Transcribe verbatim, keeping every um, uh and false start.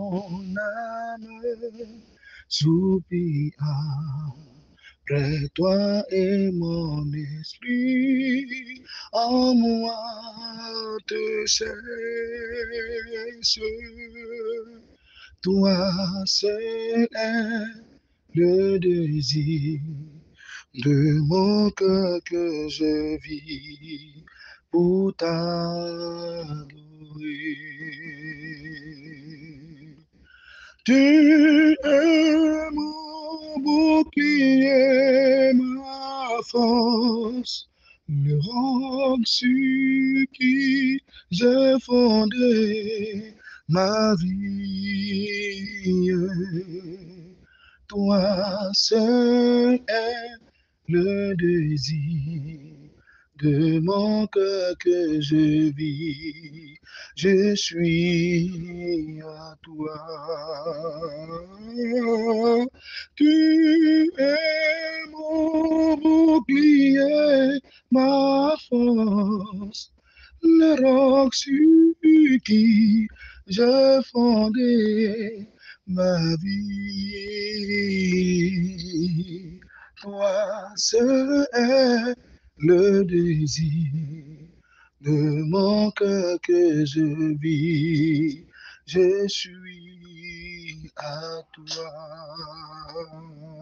mon âme soupire après toi et mon esprit en moi te cesse. Toi seul est le désir de mon cœur que je vis pour t'adorer. Tu es mon bouclier, ma force, le roc sur qui j'ai fondé ma vie. Toi seul est le désir de mon cœur que je vis. Je suis à toi. Tu es mon bouclier, ma force, le roc sur qui j'ai fondé ma vie. Toi seul est le désir de mon cœur que je vis. Je suis à toi.